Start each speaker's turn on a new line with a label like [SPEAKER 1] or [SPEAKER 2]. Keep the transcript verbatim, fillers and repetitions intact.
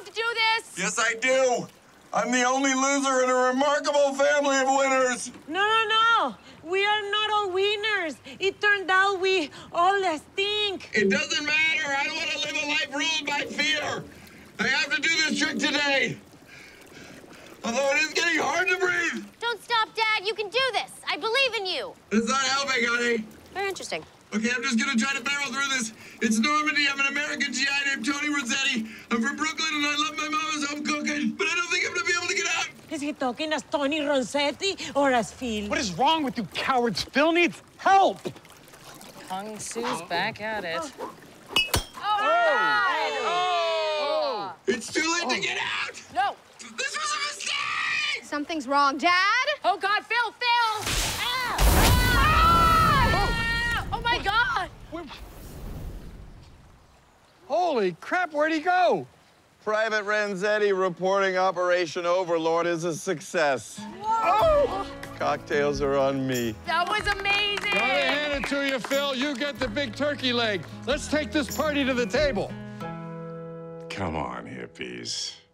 [SPEAKER 1] to do this.
[SPEAKER 2] Yes, I do. I'm the only loser in a remarkable family of winners.
[SPEAKER 3] No, no, no. We are not all winners. It turned out we all stink.
[SPEAKER 2] It doesn't matter. I don't want to live a life ruled by fear. I have to do this trick today. Although it is getting hard to breathe.
[SPEAKER 1] Don't stop, Dad. You can do this. I believe in you.
[SPEAKER 2] It's not helping, honey.
[SPEAKER 1] Very interesting.
[SPEAKER 2] Okay, I'm just gonna try to barrel through this. It's Normandy. I'm an American G I named Tony Rossetti. I'm from Brooklyn, and I love my mama's home cooking. But I don't think I'm gonna be able to get out.
[SPEAKER 3] Is he talking as Tony Rossetti or as Phil?
[SPEAKER 4] What is wrong with you cowards? Phil needs help.
[SPEAKER 5] Kung Su's back at it.
[SPEAKER 1] Oh, God!
[SPEAKER 4] Oh!
[SPEAKER 2] It's too late to get out.
[SPEAKER 1] No.
[SPEAKER 2] This was a mistake.
[SPEAKER 1] Something's wrong, Dad. Oh, God, Phil, Phil! Ah! Ah! Oh, my God!
[SPEAKER 4] Holy crap, where'd he go?
[SPEAKER 2] Private Renzetti reporting Operation Overlord is a success.
[SPEAKER 4] Oh!
[SPEAKER 2] Cocktails are on me.
[SPEAKER 1] That was amazing!
[SPEAKER 4] Gotta hand it to you, Phil. You get the big turkey leg. Let's take this party to the table.
[SPEAKER 6] Come on, hippies.